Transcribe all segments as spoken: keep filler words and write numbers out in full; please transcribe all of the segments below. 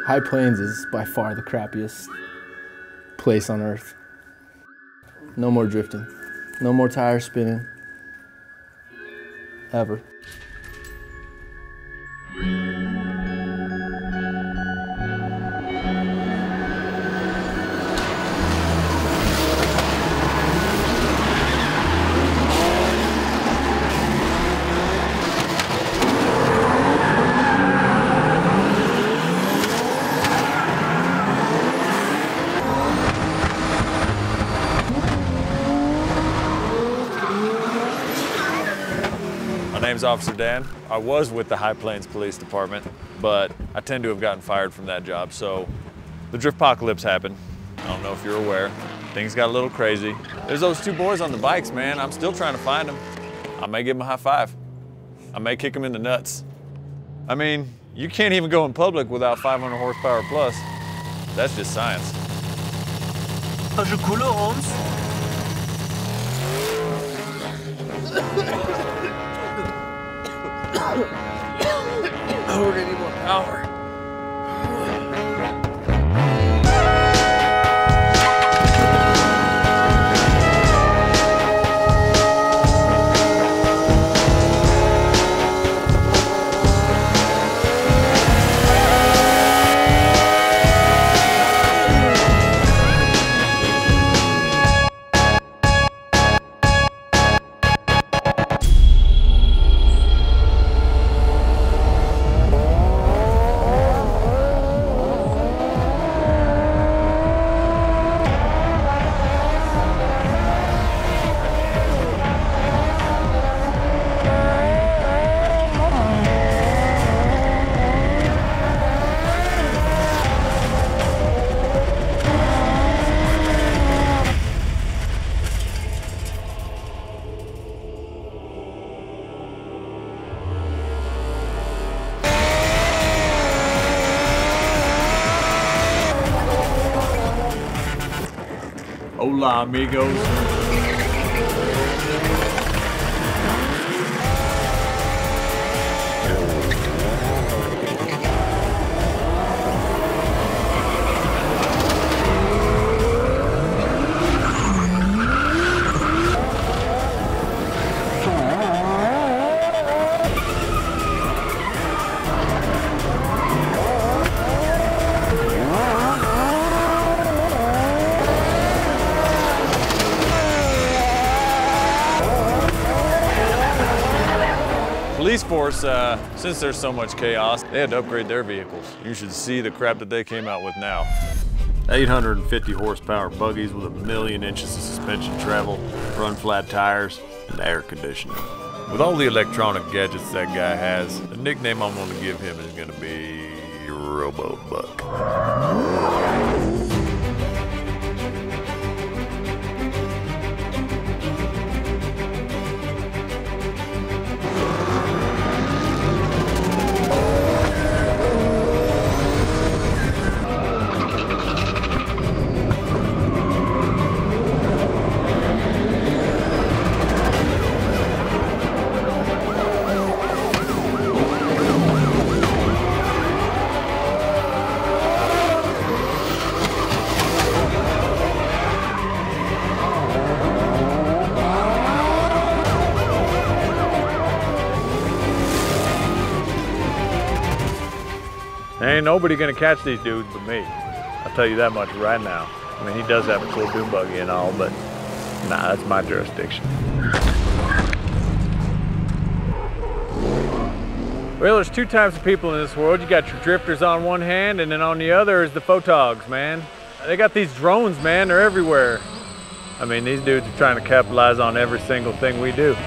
High Plains is by far the crappiest place on earth. No more drifting. No more tires spinning. Ever. My name's Officer Dan. I was with the High Plains Police Department, but I tend to have gotten fired from that job, so the Driftpocalypse happened. I don't know if you're aware. Things got a little crazy. There's those two boys on the bikes, man. I'm still trying to find them. I may give them a high five. I may kick them in the nuts. I mean, you can't even go in public without five hundred horsepower plus. That's just science. Hast du coole Ohms? I don't need more power. Hola, amigos. Police force, uh, since there's so much chaos, they had to upgrade their vehicles. You should see the crap that they came out with now. eight hundred fifty horsepower buggies with a million inches of suspension travel, run flat tires, and air conditioning. With all the electronic gadgets that guy has, the nickname I'm gonna give him is gonna be Robo Buck. Ain't nobody gonna catch these dudes but me. I'll tell you that much right now. I mean, he does have a cool dune buggy and all, but nah, that's my jurisdiction. Well, there's two types of people in this world. You got your drifters on one hand, and then on the other is the photogs, man. They got these drones, man, they're everywhere. I mean, these dudes are trying to capitalize on every single thing we do.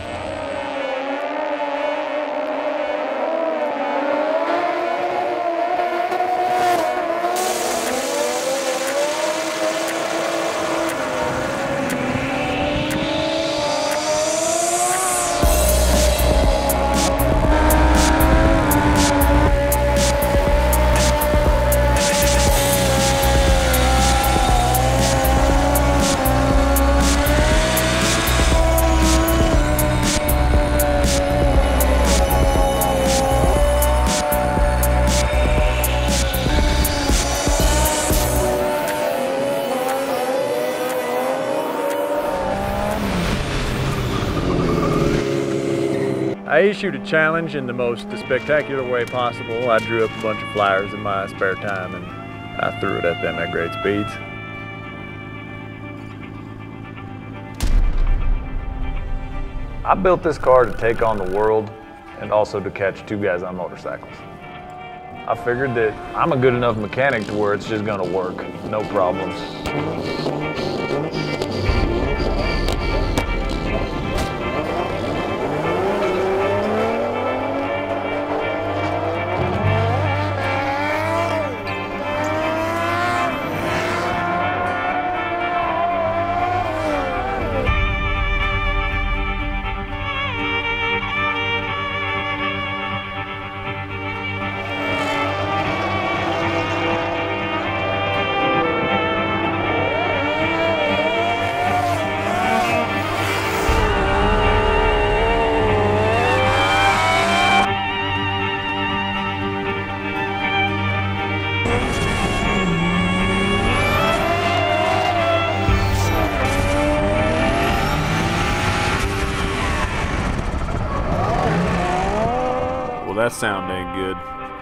I issued a challenge in the most spectacular way possible. I drew up a bunch of flyers in my spare time and I threw it at them at great speeds. I built this car to take on the world and also to catch two guys on motorcycles. I figured that I'm a good enough mechanic to where it's just gonna work, no problems. That sound ain't good.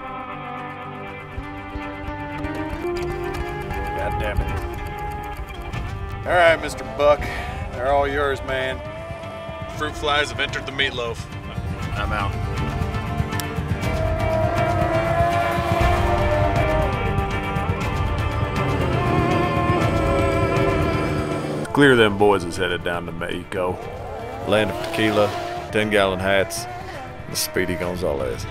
God damn it. All right, Mister Buck, they're all yours, man. Fruit flies have entered the meatloaf. I'm out. It's clear them boys is headed down to Mexico. Land of tequila, ten gallon hats, the Speedy Gonzalez.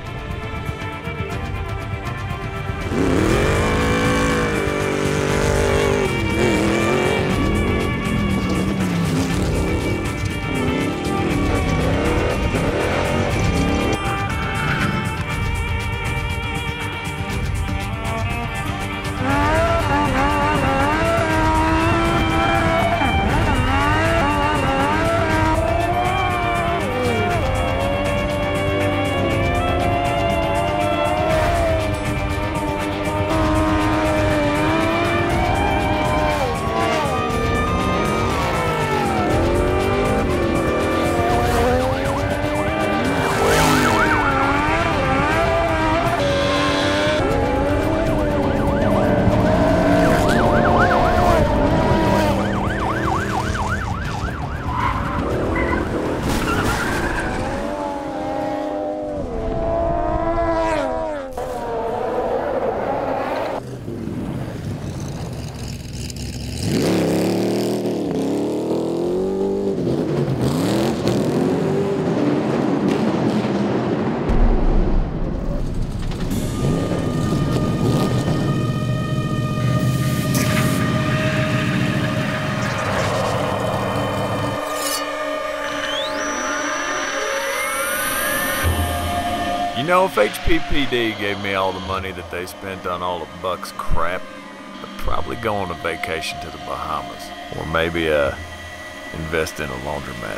You know, if H P P D gave me all the money that they spent on all of Buck's crap, I'd probably go on a vacation to the Bahamas. Or maybe uh, invest in a laundromat.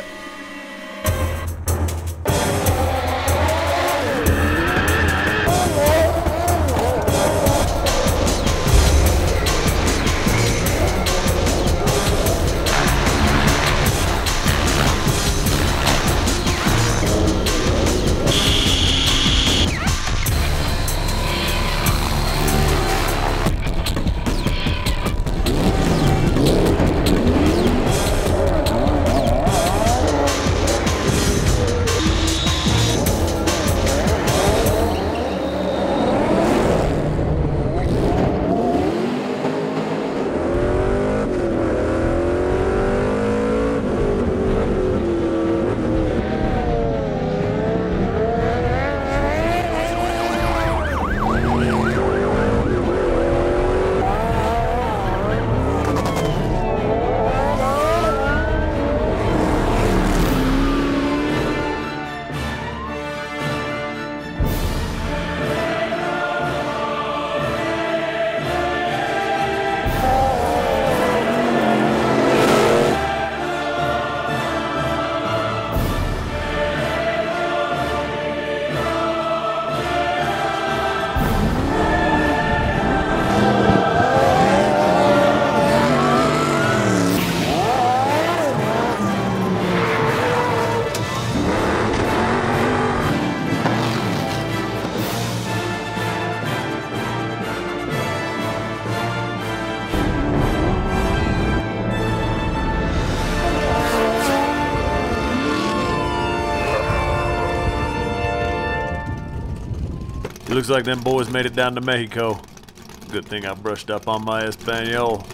It looks like them boys made it down to Mexico. Good thing I brushed up on my Espanol.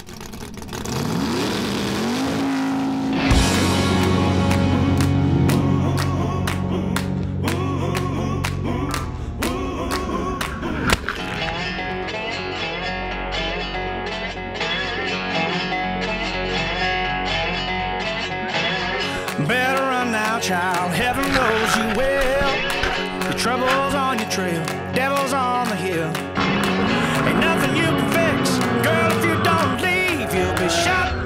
Better run now, child, heaven knows you will. The trouble's on your trail, devil's on the hill. Ain't nothing you can fix, girl, if you don't leave, you'll be shot